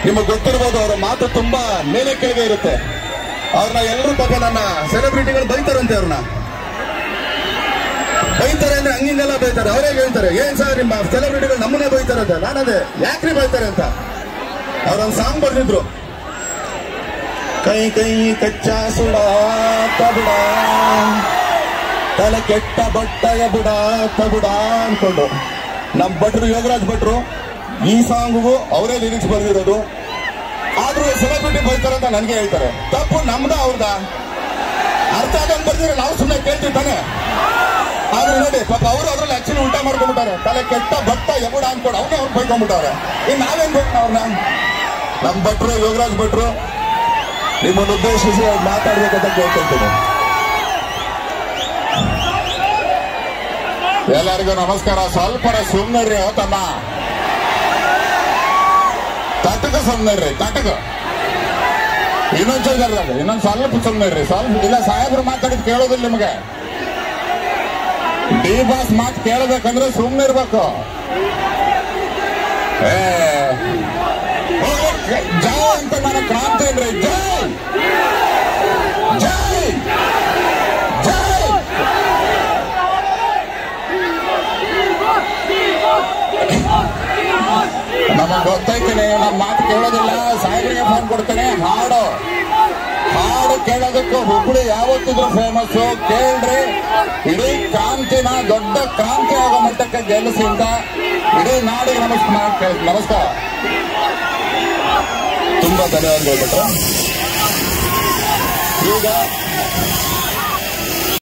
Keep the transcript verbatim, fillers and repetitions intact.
ನಿಮಗೆ ಗೊತ್ತಿರ್ಬೋದು, ಅವರ ಮಾತು ತುಂಬಾ ಮೇಲೆ ಕೆಳಗೆ ಇರುತ್ತೆ. ಅವ್ರನ್ನ ಎಲ್ಲರೂ ಪಾಪ ನನ್ನ ಸೆಲೆಬ್ರಿಟಿಗಳು ಬೈತಾರಂತೆ, ಅವ್ರನ್ನ ಬೈತಾರೆ ಅಂದ್ರೆ ಹಂಗಿಂಗೆಲ್ಲ ಬೈತಾರೆ. ಅವರೇ ಹೇಳ್ತಾರೆ, ಏನ್ ಸರ್ ನಿಮ್ಮ ಸೆಲೆಬ್ರಿಟಿಗಳು ನಮ್ಮನ್ನೇ ಬೈತಾರಂತೆ. ನಾನದೇ ಯಾಕ್ರಿ ಬೈತಾರೆ ಅಂತ ಅವ್ರೊಂದು ಸಾಂಗ್ ಬರ್ದಿದ್ರು, ಕೈ ಕೈ ಕಚ್ಚಾ ಸುಡ ತಬುಡ ತಲೆ ಕೆಟ್ಟ ಬಟ್ಟಯ ಬುಡ ತಬುಡ ಅನ್ಕೊಂಡು. ನಮ್ ಭಟ್ರು ಯೋಗರಾಜ್ ಭಟ್ರು ಈ ಸಾಂಗ್ಗೂ ಅವರೇ ಲಿರಿಕ್ಸ್ ಬರ್ದಿರೋದು. ಆದ್ರೂ ಸೆಲೆಬ್ರಿಟಿ ಬೈತಾರೆ ಅಂತ ನನ್ಗೆ ಹೇಳ್ತಾರೆ. ತಪ್ಪು ನಮ್ದ ಅವ್ರದ? ಅರ್ಥ ಆಗಂಗ್ ಬರ್ದಿರೋ ನಾವು ಸುಮ್ಮನೆ ಕೇಳ್ತೀವಿ ತಾನೆ. ಆದ್ರೆ ನೋಡಿ ಪಾಪ ಅವರು ಅದ್ರಲ್ಲಿ ಆಕ್ಚುಲಿ ಉಲ್ಟಾ ಮಾಡ್ಕೊಂಡ್ಬಿಟ್ಟಾರೆ. ತಲೆ ಕೆಟ್ಟ ಭತ್ತ ಎಬುಡ ಅನ್ಕೊಂಡು ಅವ್ರನ್ನ ಅವ್ರು ಬೈಕೊಂಡ್ಬಿಟ್ಟಾರೆ. ಇನ್ ನಾವೇನ್ ಬೇಕು ಅವ್ರನ್ನ? ನಮ್ ಭಟ್ರು ಯೋಗರಾಜ್ ಭಟ್ರು ನಿಮ್ಮನ್ನು ಉದ್ದೇಶಿಸಿ ಮಾತಾಡ್ಬೇಕಂತ ಕೇಳ್ಕೊಳ್ತೀನಿ. ಎಲ್ಲರಿಗೂ ನಮಸ್ಕಾರ. ಸ್ವಲ್ಪ ಸುಮ್ಮನೆ ತಮ್ಮ ತಟಕ ಸುಮ್ಮನೆ ತಟಕ ಇನ್ನೊಂದ್ ಚೌದಾಗ ಇನ್ನೊಂದ್ ಸ್ವಲ್ಪ ಸುಮ್ಮನೆ ಸ್ವಲ್ಪ ಇಲ್ಲ. ಸಾಹೇಬ್ರು ಮಾತಾಡಿದ್ ಕೇಳೋದಿಲ್ಲ ನಿಮ್ಗೆ. ಡಿ ಬಾಸ್ ಮಾತು ಕೇಳಬೇಕಂದ್ರೆ ಸುಮ್ಮನೆ ಇರ್ಬೇಕು. ಏ ಜೈ ಅಂತ ನಾನು ಕ್ರಾಂತಿ ಏನ್ರಿ, ಜೈ ಜೈ ಜೈ. ನಮಗ್ ಗೊತ್ತೈತೀನಿ ನಮ್ಮ ಮಾತು ಕೇಳೋದಿಲ್ಲ. ಸಾಹೇಬ್ರಿಗೆ ಫೋನ್ ಕೊಡ್ತೇನೆ. ಹಾಡು ಹಾಡು ಕೇಳೋದಕ್ಕೂ ಹುಬ್ಬಳ್ಳಿ ಯಾವತ್ತಿದ್ರು ಫೇಮಸ್. ಕೇಳ್ರಿ, ಇಡೀ ಕ್ರಾಂತಿನ ದೊಡ್ಡ ಕ್ರಾಂತಿ ಆಗೋ ಮಟ್ಟಕ್ಕೆ ಗೆಲ್ಲಿಸಿ ಅಂತ ಇಡೀ ನಾಡಿಗೆ ನಮಸ್ಕಾರ ನಮಸ್ಕಾರ ತುಂಬಾ ಧನ್ಯವಾದಗಳು. ಈಗ